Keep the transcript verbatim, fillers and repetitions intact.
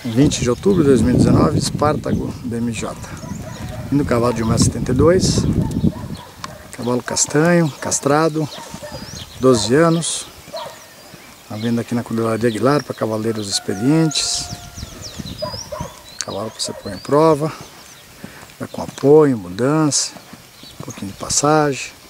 vinte de outubro de dois mil e dezenove, Espartago B M J. Indo cavalo de um metro e setenta e dois, cavalo castanho, castrado, doze anos. Tá vendo aqui na Cudelaria Aguilar para cavaleiros experientes. Cavalo que você põe em prova, vai com apoio, mudança, um pouquinho de passagem.